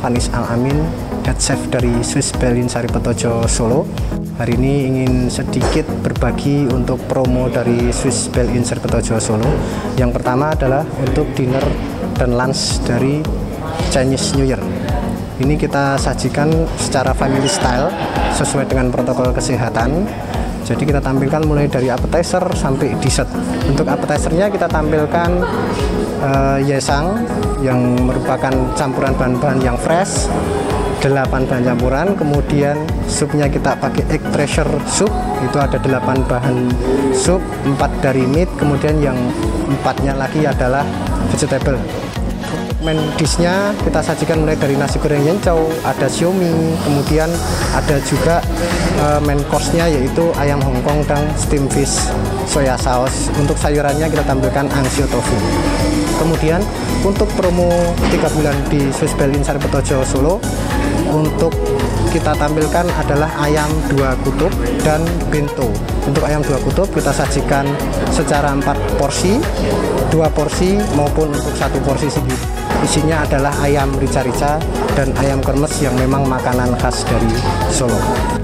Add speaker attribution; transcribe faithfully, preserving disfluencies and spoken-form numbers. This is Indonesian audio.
Speaker 1: Fanis Al-Amin, Head Chef dari Swiss Belin Saripatojo Solo. Hari ini ingin sedikit berbagi untuk promo dari Swiss Belin Saripatojo Solo. Yang pertama adalah untuk dinner dan lunch dari Chinese New Year. Ini kita sajikan secara family style sesuai dengan protokol kesehatan. Jadi kita tampilkan mulai dari appetizer sampai dessert. Untuk appetizernya kita tampilkan uh, yesang yang merupakan campuran bahan-bahan yang fresh, delapan bahan campuran. Kemudian supnya kita pakai egg treasure soup, itu ada delapan bahan sup, empat dari meat, kemudian yang empatnya lagi adalah vegetable. Main dishnya kita sajikan mulai dari nasi goreng yencau, ada siomi, kemudian ada juga uh, main course-nya yaitu ayam Hongkong dan steam fish soya sauce. Untuk sayurannya kita tampilkan angsio tofu. Kemudian untuk promo tiga bulan di Swiss Belin Saripatojo Solo, untuk kita tampilkan adalah ayam dua kutub dan bento. Untuk ayam dua kutub kita sajikan secara empat porsi, dua porsi maupun untuk satu porsi sendiri. Isinya adalah ayam rica-rica dan ayam kremes yang memang makanan khas dari Solo.